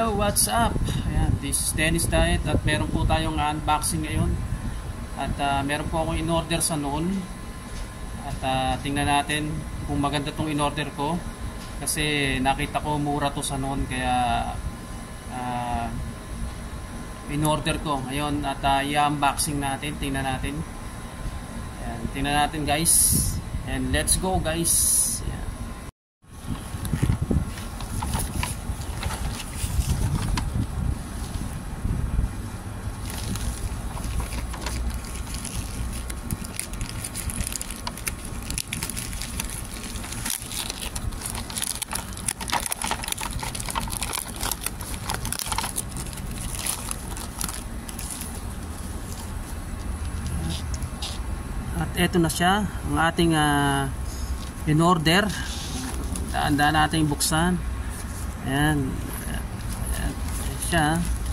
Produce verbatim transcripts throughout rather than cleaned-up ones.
Hello, what's up? Ayan, this is Dennis Diet at meron po tayong unboxing ngayon. At uh, meron po akong in-order sa noon. At uh, tingnan natin kung maganda tong in-order ko. Kasi nakita ko mura to sa noon, kaya uh, in-order ko ngayon. At uh, i-unboxing natin, tingnan natin. Ayan, tingnan natin guys. And let's go guys. At eto na siya, ang ating uh, in-order. Daan-daan natin buksan. Ayan. Ayan siya.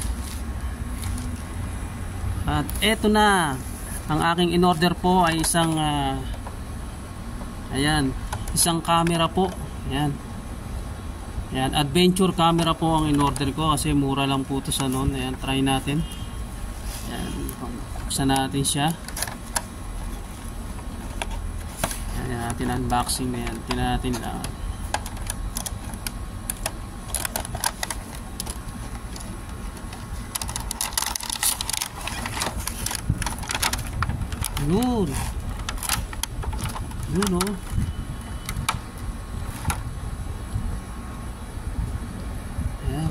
At eto na, ang aking in-order po ay isang uh, ayan, isang camera po. Ayan. Ayan, adventure camera po ang in-order ko kasi mura lang po ito sa noon. Ayan, try natin. Ayan, buksan natin siya. Ayan natin, unboxing na yan. Tingnan natin lang. Yun. Yun o. Oh. Ayan.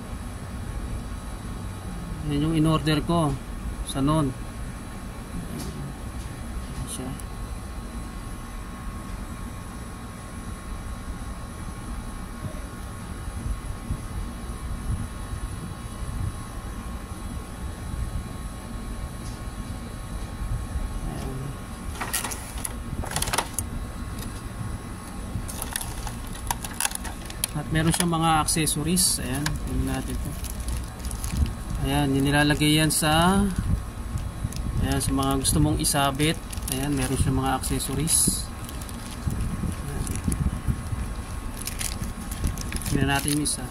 Yan yung in-order ko sa noon. Ayan siya. At meron siyang mga accessories. Ayan, tingnan natin ito. Ayan, yung nilalagay yan sa ayan, sa mga gusto mong isabit. Ayan, meron siyang mga accessories. Ayan. Tingnan natin yung isa.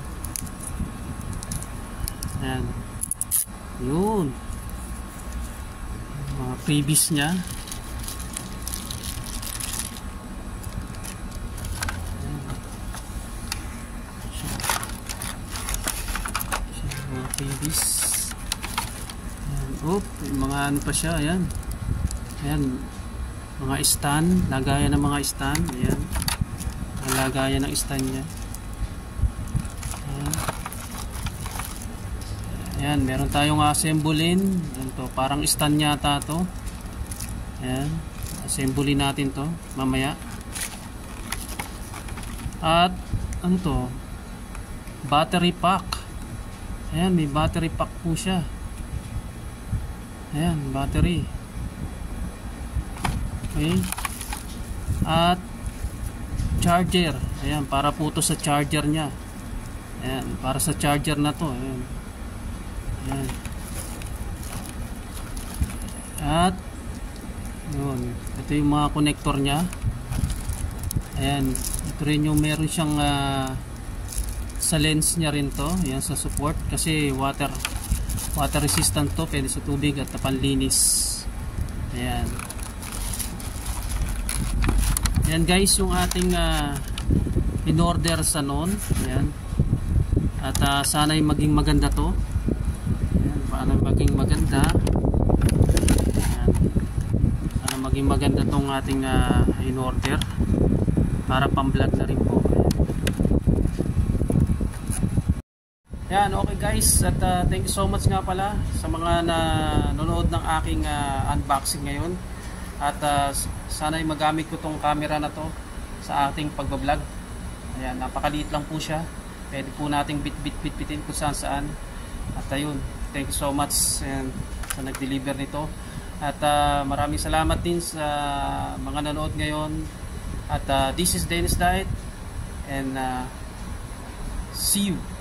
Ayan. Yun. Mga freebies niya. Freebies. Ayan. Oh, mga ano pa siya, ayan. Ayan, mga stand, lagayan ng mga stand, ayan. Ang lagayan ng stand niya. Ayan. Ayan, meron tayong assemblein. Ayan to, parang stand yata to. Ayan, assemblein natin to mamaya. At ano to? Battery pack. Ayan, may battery pack po siya. Ayan, battery. Okay. At charger. Ayan, para po to sa charger niya. Ayan, para sa charger na to. Ayan. Ayan. At yun, ito yung mga connector niya. Ayan, ito rin yung meron siyang uh, sa lens niya rin to, yan sa support kasi water water resistant to, pwede sa tubig at panlinis. Ayan. Ayan guys, yung ating uh, in-order sa noon. Ayan. At uh, sana'y maging maganda to. Ayan, paano maging maganda. Ayan. Sana maging maganda tong ating uh, in-order para pang-vlog na rin po. Yan, okay guys, at uh, thank you so much nga pala sa mga nanonood ng aking uh, unboxing ngayon. At uh, sana'y magamit ko tong camera na to sa ating pagbablog. Ayan, napakaliit lang po siya. Pwede po nating bit-bit-bit-bitin kung saan saan. At ayun, thank you so much and, sa nag-deliver nito. At uh, maraming salamat din sa mga nanonood ngayon. At uh, this is Dennis Diet and uh, see you.